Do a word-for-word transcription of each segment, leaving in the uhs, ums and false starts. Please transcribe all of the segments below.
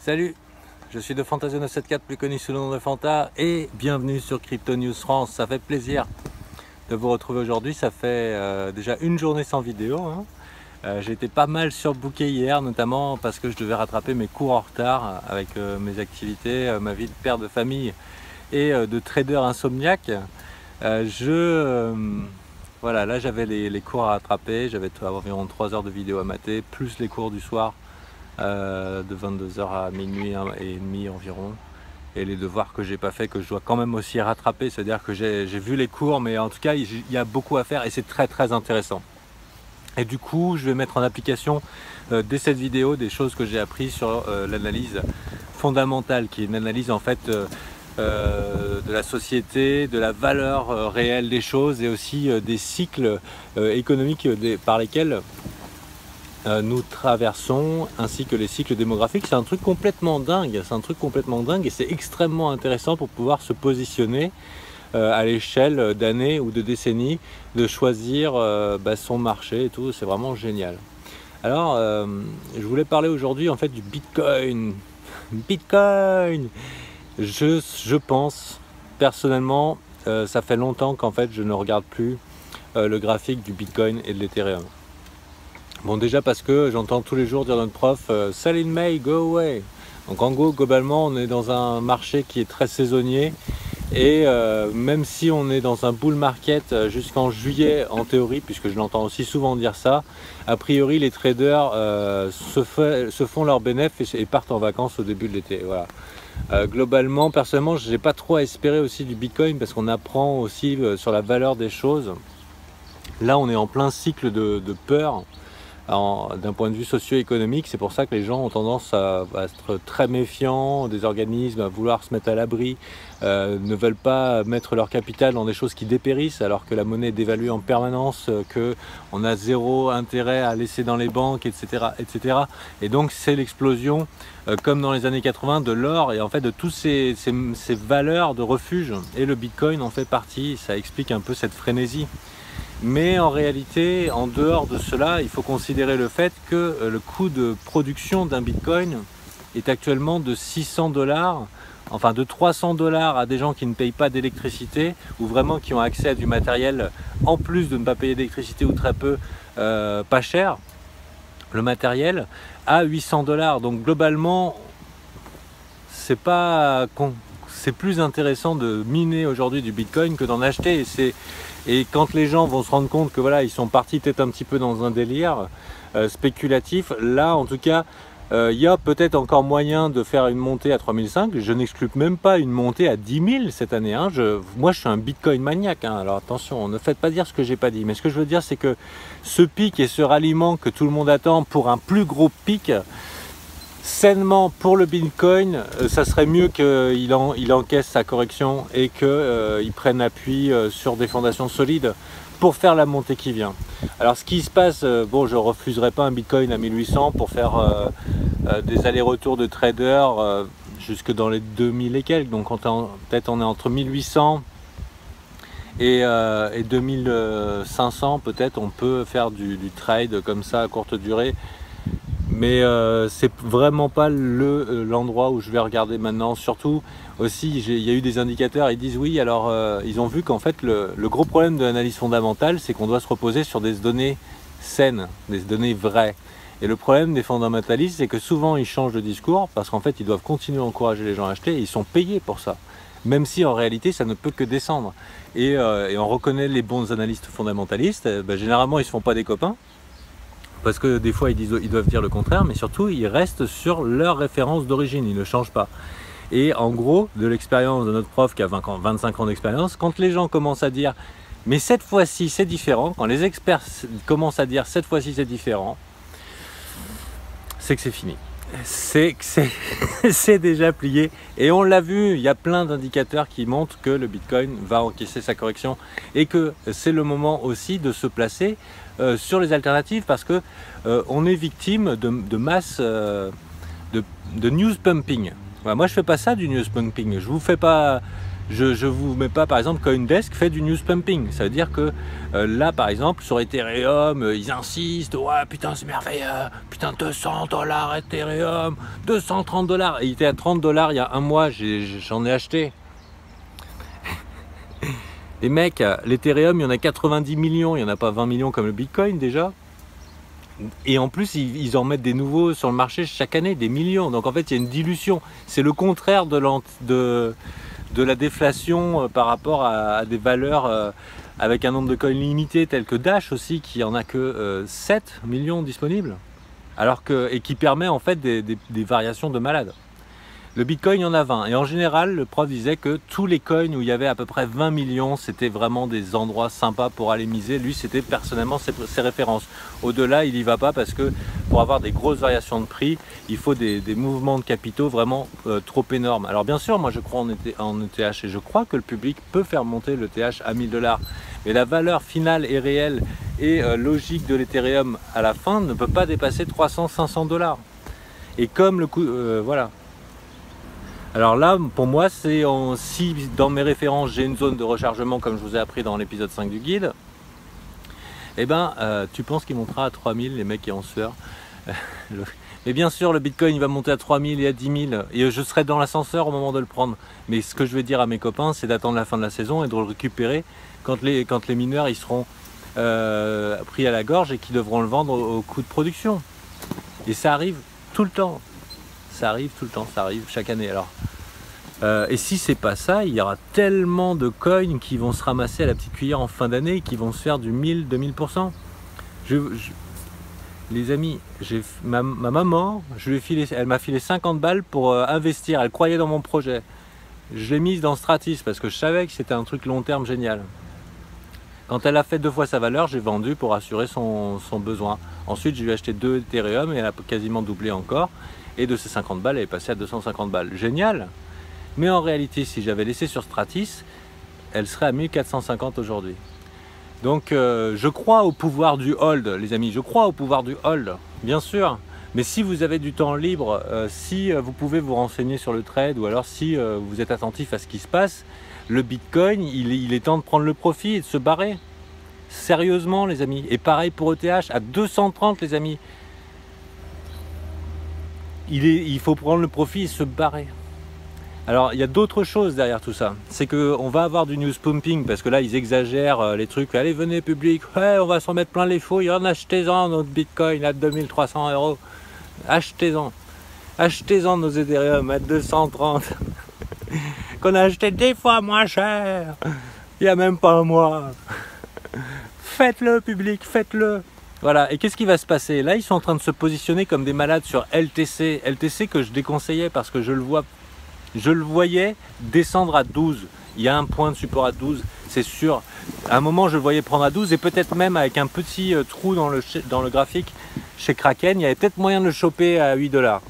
Salut, je suis de Fantasio neuf cent soixante-quatorze, plus connu sous le nom de Fanta, et bienvenue sur Crypto News France. Ça fait plaisir de vous retrouver aujourd'hui. Ça fait euh, déjà une journée sans vidéo. Hein. Euh, j'ai été pas mal surbooké hier, notamment parce que je devais rattraper mes cours en retard avec euh, mes activités, euh, ma vie de père de famille et euh, de trader insomniaque. Euh, je euh, voilà, là j'avais les, les cours à rattraper. J'avais environ trois heures de vidéo à mater, plus les cours du soir. Euh, de vingt-deux heures à minuit et demi environ, et les devoirs que j'ai pas fait, que je dois quand même aussi rattraper, c'est à dire que j'ai vu les cours, mais en tout cas il y a beaucoup à faire et c'est très très intéressant. Et du coup je vais mettre en application euh, dès cette vidéo des choses que j'ai appris sur euh, l'analyse fondamentale, qui est une analyse en fait euh, euh, de la société, de la valeur euh, réelle des choses, et aussi euh, des cycles euh, économiques euh, des, par lesquels Euh, nous traversons, ainsi que les cycles démographiques. C'est un truc complètement dingue, c'est un truc complètement dingue et c'est extrêmement intéressant pour pouvoir se positionner euh, à l'échelle d'années ou de décennies, de choisir euh, bah, son marché et tout. C'est vraiment génial. Alors, euh, je voulais parler aujourd'hui en fait du Bitcoin. Bitcoin. Je, je pense personnellement, euh, ça fait longtemps qu'en fait je ne regarde plus euh, le graphique du Bitcoin et de l'Ethereum. Bon, déjà parce que j'entends tous les jours dire notre prof euh, « Sell in May, go away ». Donc en gros, globalement, on est dans un marché qui est très saisonnier, et euh, même si on est dans un bull market jusqu'en juillet en théorie, puisque je l'entends aussi souvent dire ça, a priori les traders euh, se, fait, se font leurs bénéfices et, et partent en vacances au début de l'été. Voilà. Euh, globalement, personnellement, je n'ai pas trop à espérer aussi du Bitcoin, parce qu'on apprend aussi euh, sur la valeur des choses. Là, on est en plein cycle de, de peur. D'un point de vue socio-économique, c'est pour ça que les gens ont tendance à, à être très méfiants des organismes, à vouloir se mettre à l'abri, euh, ne veulent pas mettre leur capital dans des choses qui dépérissent, alors que la monnaie est dévaluée en permanence, euh, qu'on a zéro intérêt à laisser dans les banques, et cetera et cetera. Et donc c'est l'explosion, euh, comme dans les années quatre-vingt, de l'or et en fait de toutes ces, ces, ces valeurs de refuge. Et le Bitcoin en fait partie, ça explique un peu cette frénésie. Mais en réalité, en dehors de cela, il faut considérer le fait que le coût de production d'un Bitcoin est actuellement de six cents dollars, enfin de trois cents dollars à des gens qui ne payent pas d'électricité, ou vraiment qui ont accès à du matériel en plus de ne pas payer d'électricité ou très peu, euh, pas cher, le matériel, à huit cents dollars. Donc globalement, c'est pas... c'est plus intéressant de miner aujourd'hui du Bitcoin que d'en acheter. Et, c'est, et quand les gens vont se rendre compte que voilà, ils sont partis peut-être un petit peu dans un délire euh, spéculatif, là en tout cas, il euh, y a peut-être encore moyen de faire une montée à trois mille cinq. Je n'exclus même pas une montée à dix mille cette année. Hein. Je, moi, je suis un Bitcoin maniaque. Hein. Alors attention, ne faites pas dire ce que j'ai pas dit. Mais ce que je veux dire, c'est que ce pic et ce ralliement que tout le monde attend pour un plus gros pic, sainement pour le Bitcoin, euh, ça serait mieux qu'il en, il encaisse sa correction et qu'il euh, prenne appui euh, sur des fondations solides pour faire la montée qui vient. Alors ce qui se passe, euh, bon, je ne refuserai pas un Bitcoin à mille huit cents pour faire euh, euh, des allers-retours de traders euh, jusque dans les deux mille et quelques. Donc peut-être on est entre mille huit cents et, euh, et deux mille cinq cents, peut-être on peut faire du, du trade comme ça à courte durée. Mais euh, c'est vraiment pas le euh, l'endroit où je vais regarder maintenant. Surtout aussi, il y a eu des indicateurs, ils disent oui, alors euh, ils ont vu qu'en fait le, le gros problème de l'analyse fondamentale, c'est qu'on doit se reposer sur des données saines, des données vraies. Et le problème des fondamentalistes, c'est que souvent ils changent de discours parce qu'en fait ils doivent continuer à encourager les gens à acheter et ils sont payés pour ça. Même si en réalité ça ne peut que descendre. Et, euh, et on reconnaît les bons analystes fondamentalistes, ben, généralement ils ne se font pas des copains. Parce que des fois ils, disent, ils doivent dire le contraire, mais surtout ils restent sur leur référence d'origine, ils ne changent pas. Et en gros, de l'expérience de notre prof qui a vingt ans, vingt-cinq ans d'expérience, quand les gens commencent à dire « mais cette fois-ci c'est différent », quand les experts commencent à dire « cette fois-ci c'est différent », c'est que c'est fini. C'est que c'est déjà plié. Et on l'a vu, il y a plein d'indicateurs qui montrent que le Bitcoin va encaisser sa correction et que c'est le moment aussi de se placer euh, sur les alternatives, parce que euh, on est victime de, de masse euh, de, de news pumping. Voilà, moi je fais pas ça du news pumping. Je vous fais pas, je ne vous mets pas par exemple CoinDesk fait du news pumping. Ça veut dire que euh, là par exemple sur Ethereum, euh, ils insistent, ouais putain c'est merveilleux, putain deux cents dollars Ethereum, deux cent trente dollars. Et il était à trente dollars il y a un mois, j'en ai, ai acheté. Les mecs, l'Ethereum il y en a quatre-vingt-dix millions, il n'y en a pas vingt millions comme le Bitcoin déjà. Et en plus, ils, ils en mettent des nouveaux sur le marché chaque année, des millions. Donc en fait, il y a une dilution. C'est le contraire de, de, de la déflation euh, par rapport à, à des valeurs euh, avec un nombre de coins limité, tel que Dash aussi, qui en a que euh, sept millions disponibles. Alors que, et qui permet en fait des, des, des variations de malades. Le Bitcoin, il y en a vingt. Et en général, le prof disait que tous les coins où il y avait à peu près vingt millions, c'était vraiment des endroits sympas pour aller miser. Lui, c'était personnellement ses, ses références. Au-delà, il n'y va pas parce que pour avoir des grosses variations de prix, il faut des, des mouvements de capitaux vraiment euh, trop énormes. Alors bien sûr, moi je crois en, en E T H et je crois que le public peut faire monter le E T H à mille dollars. Mais la valeur finale et réelle et euh, logique de l'Ethereum à la fin ne peut pas dépasser trois cents à cinq cents dollars. Et comme le coût... Euh, voilà. Alors là, pour moi, c'est si dans mes références, j'ai une zone de rechargement comme je vous ai appris dans l'épisode cinq du guide, eh ben, euh, tu penses qu'il montera à trois mille, les mecs qui en sueur. Mais bien sûr, le Bitcoin il va monter à trois mille et à dix mille, et je serai dans l'ascenseur au moment de le prendre. Mais ce que je vais dire à mes copains, c'est d'attendre la fin de la saison et de le récupérer quand les, quand les mineurs ils seront euh, pris à la gorge et qu'ils devront le vendre au, au coût de production. Et ça arrive tout le temps. Ça arrive tout le temps, ça arrive chaque année. Alors, euh, et si c'est pas ça, il y aura tellement de coins qui vont se ramasser à la petite cuillère en fin d'année et qui vont se faire du mille, deux mille pour cent. Je, je, les amis, ma, ma maman, je lui ai filé, elle m'a filé cinquante balles pour euh, investir. Elle croyait dans mon projet. Je l'ai mise dans Stratis parce que je savais que c'était un truc long terme génial. Quand elle a fait deux fois sa valeur, j'ai vendu pour assurer son, son besoin. Ensuite, je lui ai acheté deux Ethereum et elle a quasiment doublé encore. Et de ces cinquante balles, elle est passée à deux cent cinquante balles. Génial! Mais en réalité, si j'avais laissé sur Stratis, elle serait à mille quatre cent cinquante aujourd'hui. Donc, euh, je crois au pouvoir du hold, les amis. Je crois au pouvoir du hold, bien sûr. Mais si vous avez du temps libre, euh, si euh, vous pouvez vous renseigner sur le trade, ou alors si euh, vous êtes attentif à ce qui se passe, le Bitcoin, il, il est temps de prendre le profit et de se barrer. Sérieusement, les amis. Et pareil pour E T H, à deux cent trente, les amis. Il, est, il faut prendre le profit et se barrer. Alors il y a d'autres choses derrière tout ça. C'est qu'on va avoir du news pumping parce que là ils exagèrent les trucs. Allez venez public, ouais, on va s'en mettre plein les fouilles. Achetez-en notre Bitcoin à deux mille trois cents euros. Achetez-en. Achetez-en nos Ethereum à deux cent trente. Qu'on a acheté des fois moins cher. Il n'y a même pas un mois. Faites-le public, faites-le. Voilà, et qu'est-ce qui va se passer? Là, ils sont en train de se positionner comme des malades sur L T C. L T C que je déconseillais parce que je le vois, je le voyais descendre à douze. Il y a un point de support à douze, c'est sûr. À un moment, je le voyais prendre à douze et peut-être même avec un petit euh, trou dans le, dans le graphique chez Kraken, il y avait peut-être moyen de le choper à huit dollars.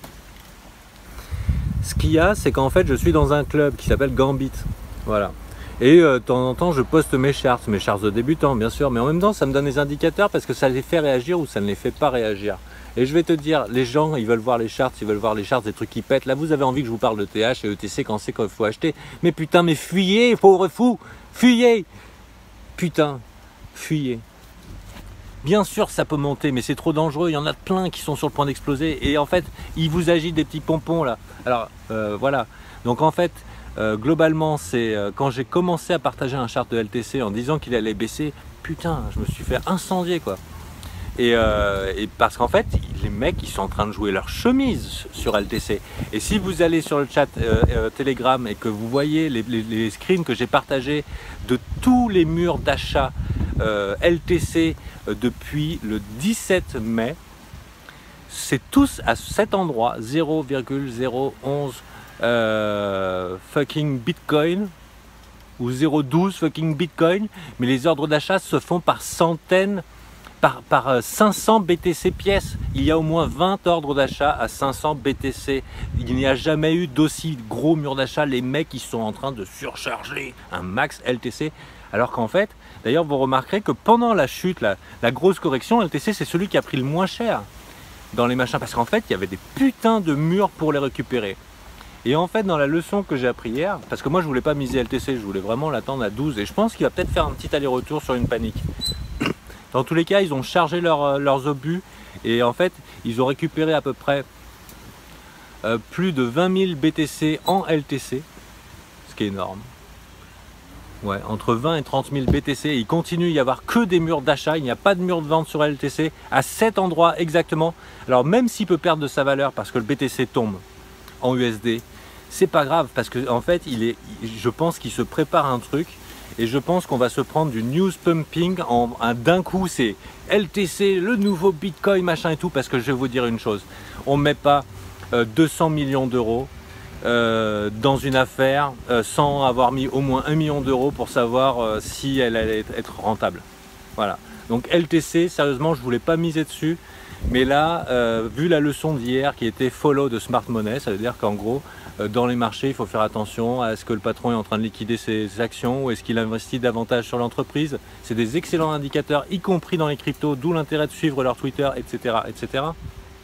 Ce qu'il y a, c'est qu'en fait, je suis dans un club qui s'appelle Gambit. Voilà. Et euh, de temps en temps, je poste mes charts, mes charts de débutants, bien sûr. Mais en même temps, ça me donne des indicateurs parce que ça les fait réagir ou ça ne les fait pas réagir. Et je vais te dire, les gens, ils veulent voir les charts, ils veulent voir les charts, des trucs qui pètent. Là, vous avez envie que je vous parle de T H et E T C quand c'est qu'il faut acheter. Mais putain, mais fuyez, pauvre fou, fuyez. Putain, fuyez. Bien sûr, ça peut monter, mais c'est trop dangereux. Il y en a plein qui sont sur le point d'exploser. Et en fait, ils vous agitent des petits pompons, là. Alors, euh, voilà. Donc, en fait... Euh, globalement, c'est euh, quand j'ai commencé à partager un chart de L T C en disant qu'il allait baisser, putain, je me suis fait incendier quoi. Et, euh, et parce qu'en fait, les mecs, ils sont en train de jouer leur chemise sur L T C. Et si vous allez sur le chat euh, euh, Telegram et que vous voyez les, les, les screens que j'ai partagés de tous les murs d'achat euh, L T C euh, depuis le dix-sept mai, c'est tous à cet endroit, zéro virgule zéro onze Euh, fucking Bitcoin ou zéro virgule douze fucking Bitcoin, mais les ordres d'achat se font par centaines, par, par cinq cents B T C pièces. Il y a au moins vingt ordres d'achat à cinq cents B T C. Il n'y a jamais eu d'aussi gros mur d'achat. Les mecs ils sont en train de surcharger un max L T C, alors qu'en fait, d'ailleurs vous remarquerez que pendant la chute, la, la grosse correction, L T C c'est celui qui a pris le moins cher dans les machins, parce qu'en fait il y avait des putains de murs pour les récupérer. Et en fait, dans la leçon que j'ai appris hier, parce que moi je voulais pas miser L T C, je voulais vraiment l'attendre à douze, et je pense qu'il va peut-être faire un petit aller-retour sur une panique. Dans tous les cas, ils ont chargé leur, leurs obus, et en fait, ils ont récupéré à peu près euh, plus de vingt mille B T C en L T C, ce qui est énorme. Ouais, entre vingt et trente mille B T C, il continue à y avoir que des murs d'achat, il n'y a pas de mur de vente sur L T C, à cet endroit exactement. Alors même s'il peut perdre de sa valeur parce que le B T C tombe en U S D, c'est pas grave parce que en fait, il est, je pense qu'il se prépare un truc et je pense qu'on va se prendre du news pumping en, en d'un coup, c'est L T C, le nouveau Bitcoin, machin et tout, parce que je vais vous dire une chose, on ne met pas euh, deux cents millions d'euros Euh, dans une affaire euh, sans avoir mis au moins un million d'euros pour savoir euh, si elle allait être rentable. Voilà. Donc L T C, sérieusement, je voulais pas miser dessus, mais là, euh, vu la leçon d'hier qui était follow de smart money, ça veut dire qu'en gros, euh, dans les marchés, il faut faire attention à ce que le patron est en train de liquider ses actions ou est-ce qu'il investit davantage sur l'entreprise. C'est des excellents indicateurs, y compris dans les cryptos, d'où l'intérêt de suivre leur Twitter, et cetera, et cetera.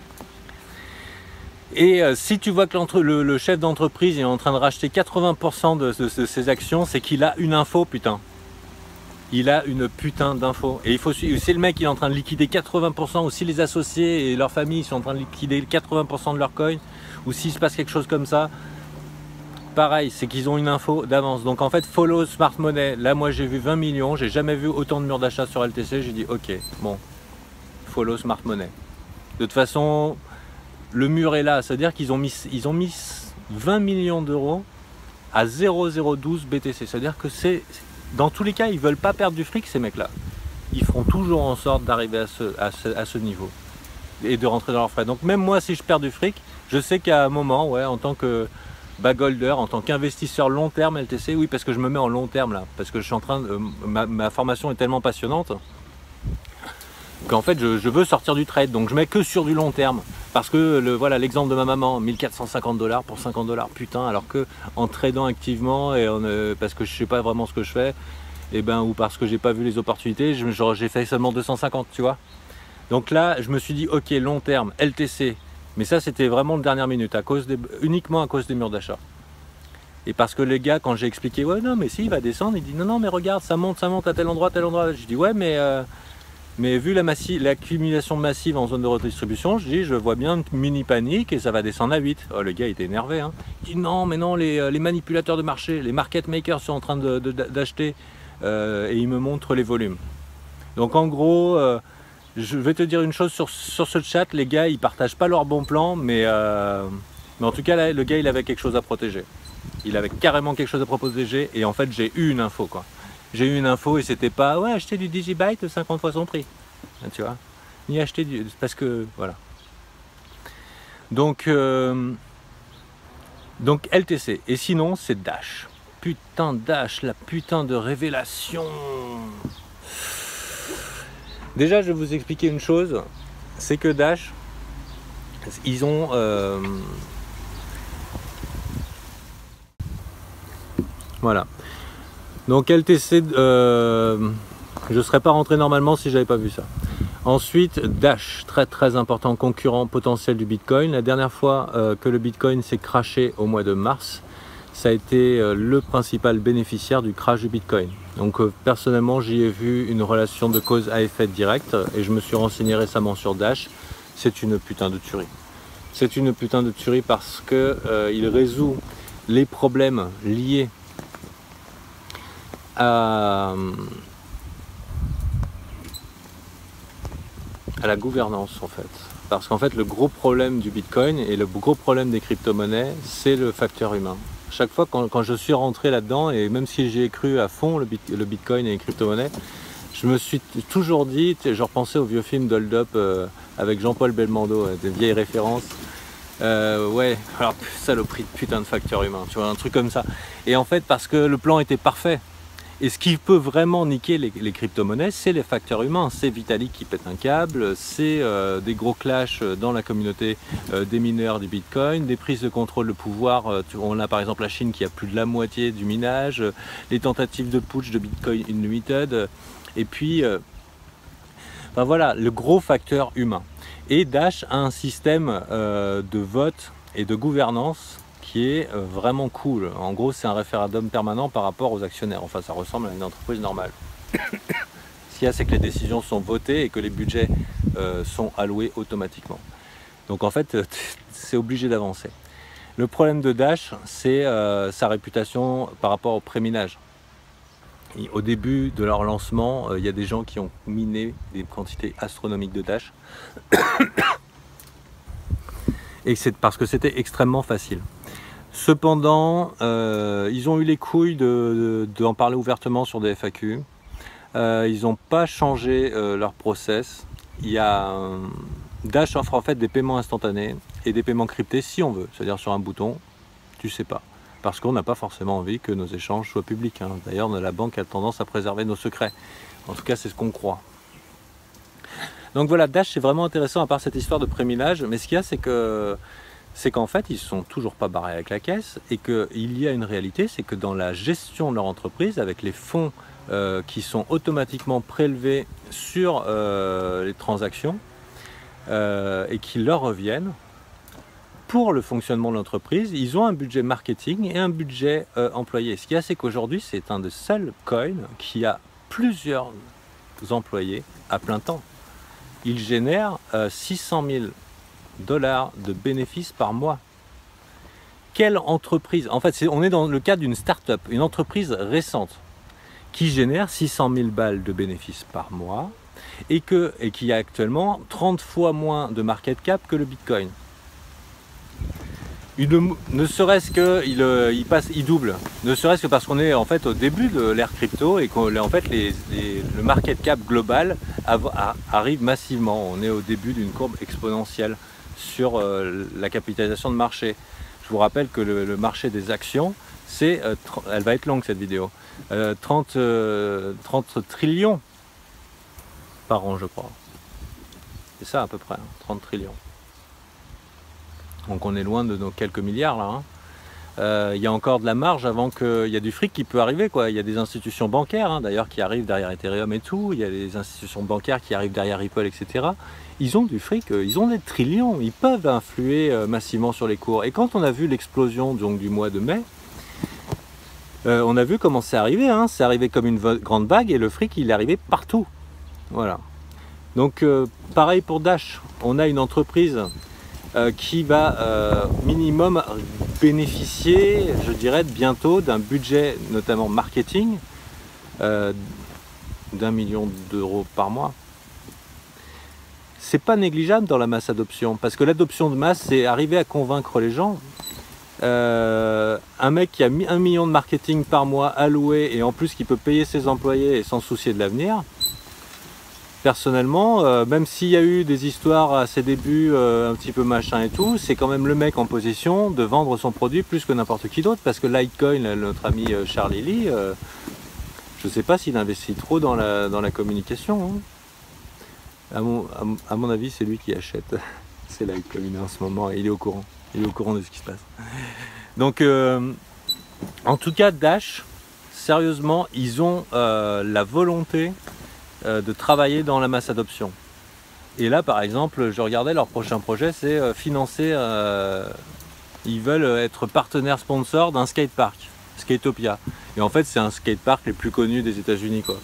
Et euh, si tu vois que le, le chef d'entreprise est en train de racheter quatre-vingts pour cent de, de, de ses actions, c'est qu'il a une info, putain. Il a une putain d'info. Et il faut suivre. Si le mec il est en train de liquider quatre-vingts pour cent, ou si les associés et leur famille sont en train de liquider quatre-vingts pour cent de leur coin, ou s'il se passe quelque chose comme ça, pareil, c'est qu'ils ont une info d'avance. Donc en fait, follow smart money. Là, moi j'ai vu vingt millions, j'ai jamais vu autant de murs d'achat sur L T C. J'ai dit, ok, bon, follow smart money. De toute façon, le mur est là, c'est-à-dire qu'ils ont mis, ils ont mis vingt millions d'euros à zéro virgule zéro douze B T C. C'est-à-dire que c'est, dans tous les cas, ils ne veulent pas perdre du fric, ces mecs-là. Ils feront toujours en sorte d'arriver à ce, à, ce, à ce niveau et de rentrer dans leurs frais. Donc même moi, si je perds du fric, je sais qu'à un moment, ouais, en tant que bagholder, en tant qu'investisseur long terme L T C, oui, parce que je me mets en long terme là, parce que je suis en train de, ma, ma formation est tellement passionnante qu'en fait je, je veux sortir du trade, donc je mets que sur du long terme. Parce que le, voilà, l'exemple de ma maman, mille quatre cent cinquante dollars pour cinquante dollars, putain, alors que en tradant activement et en, euh, parce que je sais pas vraiment ce que je fais, et ben, ou parce que j'ai pas vu les opportunités, j'ai fait seulement deux cent cinquante, tu vois. Donc là, je me suis dit, ok, long terme, L T C, mais ça c'était vraiment de dernière minute, à cause des, uniquement à cause des murs d'achat. Et parce que les gars, quand j'ai expliqué, ouais, non, mais si, il va descendre, il dit, non, non, mais regarde, ça monte, ça monte à tel endroit, tel endroit. Je dis, ouais, mais. Euh, Mais vu l'accumulation massive en zone de redistribution, je dis, je vois bien une mini panique et ça va descendre à huit. Oh, le gars il était énervé. Hein. Il dit non, mais non, les, les manipulateurs de marché, les market makers sont en train d'acheter euh, et ils me montrent les volumes. Donc en gros, euh, je vais te dire une chose sur, sur ce chat, les gars ils partagent pas leur bon plan, mais, euh, mais en tout cas là, le gars il avait quelque chose à protéger. Il avait carrément quelque chose à protéger et en fait j'ai eu une info quoi. J'ai eu une info et c'était pas ouais acheter du Digibyte cinquante fois son prix, tu vois, ni acheter du parce que voilà. Donc euh, donc L T C et sinon c'est Dash. Putain Dash, la putain de révélation. Déjà je vais vous expliquer une chose, c'est que Dash ils ont euh, voilà. Donc L T C, euh, je ne serais pas rentré normalement si j'avais pas vu ça. Ensuite, Dash, très très important concurrent potentiel du Bitcoin. La dernière fois euh, que le Bitcoin s'est crashé au mois de mars, ça a été euh, le principal bénéficiaire du crash du Bitcoin. Donc euh, personnellement, j'y ai vu une relation de cause à effet direct et je me suis renseigné récemment sur Dash. C'est une putain de tuerie. C'est une putain de tuerie parce que euh, il résout les problèmes liés À, à la gouvernance en fait. Parce qu'en fait le gros problème du Bitcoin et le gros problème des crypto-monnaies, c'est le facteur humain. Chaque fois quand, quand je suis rentré là-dedans, et même si j'ai cru à fond le, bit, le Bitcoin et les crypto-monnaies, je me suis toujours dit, je repensais au vieux film d'Hold Up euh, avec Jean-Paul Belmondo, euh, des vieilles références. Euh, ouais, alors saloperie de putain de facteur humain, tu vois, un truc comme ça. Et en fait parce que le plan était parfait. Et ce qui peut vraiment niquer les, les crypto-monnaies, c'est les facteurs humains. C'est Vitalik qui pète un câble, c'est euh, des gros clashs dans la communauté euh, des mineurs du Bitcoin, des prises de contrôle de pouvoir. Euh, on a par exemple la Chine qui a plus de la moitié du minage, euh, les tentatives de putsch de Bitcoin Unlimited, euh, et puis, euh, enfin voilà, le gros facteur humain. Et Dash a un système euh, de vote et de gouvernance qui est vraiment cool. En gros, c'est un référendum permanent par rapport aux actionnaires. Enfin, ça ressemble à une entreprise normale. Ce qu'il y a, c'est que les décisions sont votées et que les budgets euh, sont alloués automatiquement. Donc en fait, c'est obligé d'avancer. Le problème de Dash, c'est euh, sa réputation par rapport au préminage. Et au début de leur lancement, il euh, y a des gens qui ont miné des quantités astronomiques de Dash. Et c'est parce que c'était extrêmement facile. Cependant, euh, ils ont eu les couilles de, de, d'en parler ouvertement sur des F A Q. Euh, ils n'ont pas changé euh, leur process. Il y a euh, Dash offre en fait des paiements instantanés et des paiements cryptés si on veut, c'est-à-dire sur un bouton, tu sais pas. Parce qu'on n'a pas forcément envie que nos échanges soient publics. Hein. D'ailleurs, la banque a tendance à préserver nos secrets. En tout cas, c'est ce qu'on croit. Donc voilà, Dash, c'est vraiment intéressant à part cette histoire de préminage. Mais ce qu'il y a, c'est que c'est qu'en fait, ils ne sont toujours pas barrés avec la caisse. Et qu'il y a une réalité, c'est que dans la gestion de leur entreprise, avec les fonds euh, qui sont automatiquement prélevés sur euh, les transactions euh, et qui leur reviennent, pour le fonctionnement de l'entreprise, ils ont un budget marketing et un budget euh, employé. Ce qu'il y a, c'est qu'aujourd'hui, c'est un des seuls coins qui a plusieurs employés à plein temps. Il génère euh, six cent mille dollars de bénéfices par mois. Quelle entreprise? En fait, c'est, on est dans le cadre d'une start-up, une entreprise récente qui génère six cent mille balles de bénéfices par mois et, que, et qui a actuellement trente fois moins de market cap que le Bitcoin. Une, ne serait-ce que il, il passe, il double, ne serait-ce que parce qu'on est en fait au début de l'ère crypto et qu'en fait les, les, le market cap global a, a, arrive massivement. On est au début d'une courbe exponentielle sur euh, la capitalisation de marché. Je vous rappelle que le, le marché des actions, c'est, euh, elle va être longue cette vidéo, euh, trente, euh, trente trillions par an, je crois. C'est ça à peu près, hein, trente trillions. Donc on est loin de nos quelques milliards là. Hein. Euh, il y a encore de la marge avant qu'il y a du fric qui peut arriver, quoi. Il y a des institutions bancaires hein, d'ailleurs qui arrivent derrière Ethereum et tout. Il y a des institutions bancaires qui arrivent derrière Ripple, et cetera. Ils ont du fric, ils ont des trillions, ils peuvent influer euh, massivement sur les cours. Et quand on a vu l'explosion donc du mois de mai, euh, on a vu comment c'est arrivé. Hein. C'est arrivé comme une grande vague et le fric il est arrivé partout. Voilà. Donc euh, pareil pour Dash. On a une entreprise Euh, qui va euh, minimum bénéficier, je dirais, bientôt d'un budget, notamment marketing, euh, d'un million d'euros par mois. C'est pas négligeable dans la masse adoption, parce que l'adoption de masse, c'est arriver à convaincre les gens. Euh, un mec qui a mis un million de marketing par mois alloué et en plus qui peut payer ses employés et sans soucier de l'avenir. Personnellement, euh, même s'il y a eu des histoires à ses débuts euh, un petit peu machin et tout, c'est quand même le mec en position de vendre son produit plus que n'importe qui d'autre, parce que Litecoin, notre ami Charlie Lee, euh, je ne sais pas s'il investit trop dans la, dans la communication. Hein. À, mon, à, à mon avis, c'est lui qui achète. C'est Litecoin en ce moment, et il est au courant. Il est au courant de ce qui se passe. Donc, euh, en tout cas, Dash, sérieusement, ils ont euh, la volonté de travailler dans la masse adoption. Et là par exemple, je regardais leur prochain projet, c'est euh, financer, euh, ils veulent être partenaires sponsors d'un skatepark, Skatopia. Et en fait c'est un skatepark les plus connus des États-Unis quoi.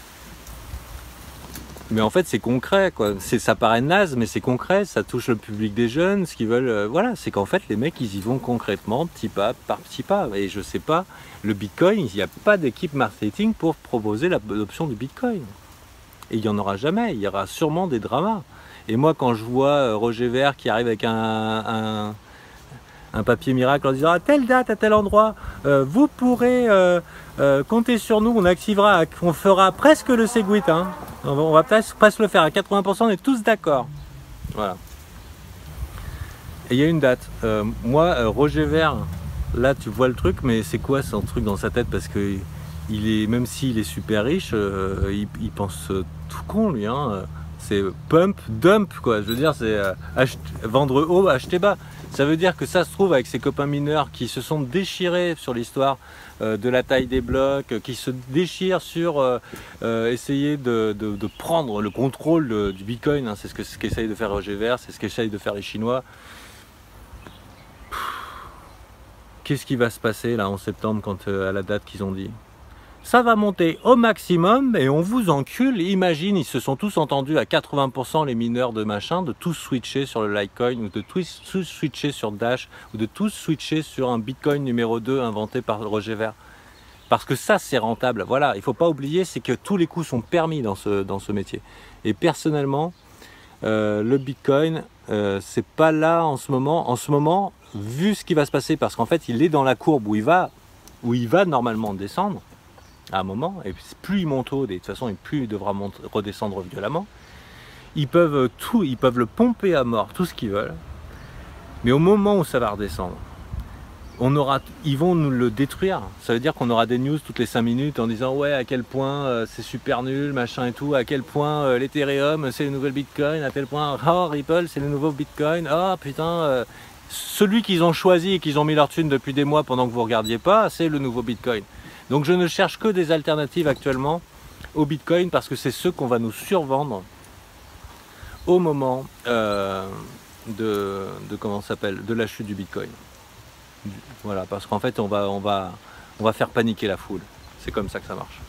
Mais en fait c'est concret quoi, c'est, ça paraît naze mais c'est concret, ça touche le public des jeunes, ce qu'ils veulent, euh, voilà, c'est qu'en fait les mecs ils y vont concrètement, petit pas par petit pas. Et je sais pas, le Bitcoin, il n'y a pas d'équipe marketing pour proposer l'adoption du Bitcoin. Et il n'y en aura jamais, il y aura sûrement des dramas. Et moi, quand je vois Roger Ver qui arrive avec un, un, un papier miracle en disant à telle date, à tel endroit, euh, vous pourrez euh, euh, compter sur nous, on activera, on fera presque le Segwit. Hein. On va, on va presque, presque le faire, à quatre-vingts pour cent, on est tous d'accord. Voilà. Et il y a une date. Euh, moi, euh, Roger Ver, là tu vois le truc, mais c'est quoi son truc dans sa tête? Parce que il est, même s'il est super riche, euh, il, il pense tout con lui. Hein. C'est pump, dump quoi. Je veux dire, c'est euh, vendre haut, acheter bas. Ça veut dire que ça se trouve avec ses copains mineurs qui se sont déchirés sur l'histoire euh, de la taille des blocs, qui se déchirent sur euh, euh, essayer de, de, de prendre le contrôle de, du Bitcoin. Hein. C'est ce que ce qu'essaye de faire Roger Ver, c'est ce qu'essayent de faire les Chinois. qu'est-ce qui va se passer là en septembre quand euh, à la date qu'ils ont dit? Ça va monter au maximum et on vous encule. Imagine, ils se sont tous entendus à quatre-vingts pour cent les mineurs de machin, de tous switcher sur le Litecoin ou de tous, tous switcher sur Dash ou de tous switcher sur un Bitcoin numéro deux inventé par Roger Ver. Parce que ça, c'est rentable. Voilà, il ne faut pas oublier, c'est que tous les coups sont permis dans ce, dans ce métier. Et personnellement, euh, le Bitcoin, euh, c'est pas là en ce moment. En ce moment, vu ce qui va se passer, parce qu'en fait, il est dans la courbe où il va, où il va normalement descendre à un moment, et plus il monte haut, et de toute façon, plus il devra monter, redescendre violemment. Ils peuvent tout, ils peuvent le pomper à mort, tout ce qu'ils veulent. Mais au moment où ça va redescendre, on aura, ils vont nous le détruire. Ça veut dire qu'on aura des news toutes les cinq minutes en disant ouais à quel point euh, c'est super nul, machin et tout, à quel point euh, l'Ethereum c'est le nouvel Bitcoin, à tel point oh Ripple c'est le nouveau Bitcoin, oh putain euh, celui qu'ils ont choisi et qu'ils ont mis leur thune depuis des mois pendant que vous regardiez pas, c'est le nouveau Bitcoin. Donc je ne cherche que des alternatives actuellement au Bitcoin parce que c'est ceux qu'on va nous survendre au moment euh, de, de comment ça s'appelle, de la chute du Bitcoin. Voilà, parce qu'en fait on va, on, va, on va faire paniquer la foule. C'est comme ça que ça marche.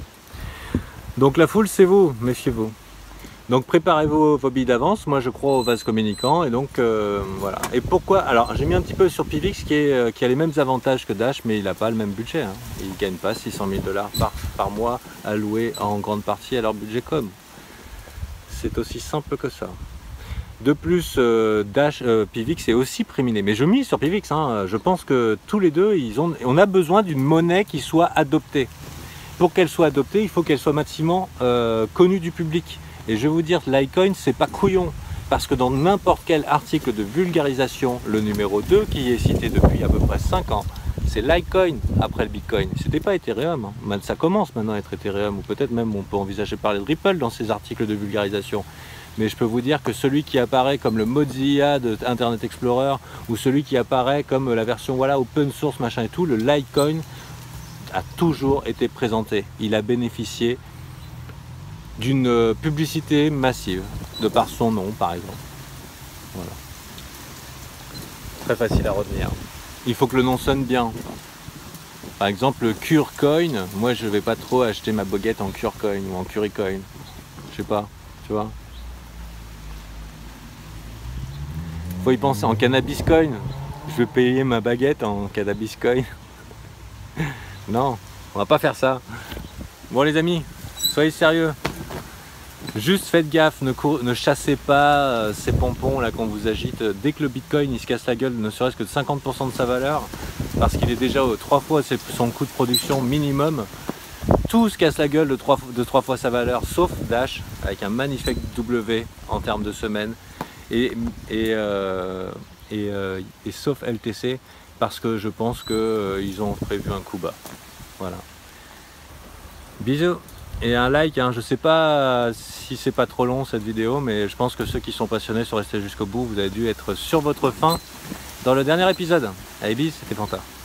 Donc la foule c'est vous, méfiez-vous. Donc préparez vos, vos billes d'avance, moi je crois au vase communicant et donc euh, voilà. Et pourquoi? Alors j'ai mis un petit peu sur Pivix qui, est, euh, qui a les mêmes avantages que Dash mais il n'a pas le même budget. Hein. Il ne gagne pas six cent mille dollars par, par mois alloués en grande partie à leur budget com. C'est aussi simple que ça. De plus, euh, Dash, euh, Pivix est aussi préminé. Mais je mise sur Pivix, hein. Je pense que tous les deux, ils ont, on a besoin d'une monnaie qui soit adoptée. Pour qu'elle soit adoptée, il faut qu'elle soit maximum euh, connue du public. Et je vais vous dire, Litecoin, c'est pas couillon. Parce que dans n'importe quel article de vulgarisation, le numéro deux, qui est cité depuis à peu près cinq ans, c'est Litecoin après le Bitcoin. C'était pas Ethereum. Hein. Ça commence maintenant à être Ethereum. Ou peut-être même on peut envisager de parler de Ripple dans ces articles de vulgarisation. Mais je peux vous dire que celui qui apparaît comme le Mozilla de Internet Explorer ou celui qui apparaît comme la version voilà, open source, machin et tout, le Litecoin a toujours été présenté. Il a bénéficié d'une publicité massive, de par son nom par exemple. Voilà. Très facile à retenir. Il faut que le nom sonne bien. Par exemple, Curecoin, moi je vais pas trop acheter ma baguette en Curecoin ou en Curicoin. Je sais pas, tu vois. Faut y penser en Cannabis Coin. Je vais payer ma baguette en Cannabis Coin. Non, on va pas faire ça. Bon les amis, soyez sérieux. Juste faites gaffe, ne, ne chassez pas euh, ces pompons là qu'on vous agite. Dès que le Bitcoin il se casse la gueule, ne serait-ce que de cinquante pour cent de sa valeur, parce qu'il est déjà euh, trois fois son coût de production minimum, tout se casse la gueule de trois, de trois fois sa valeur, sauf Dash, avec un magnifique W en termes de semaine, et, et, euh, et, euh, et sauf L T C, parce que je pense qu'ils euh, ont prévu un coup bas. Voilà. Bisous. Et un like, hein. Je sais pas si c'est pas trop long cette vidéo, mais je pense que ceux qui sont passionnés sont restés jusqu'au bout. Vous avez dû être sur votre faim dans le dernier épisode. Allez bis, c'était Fanta.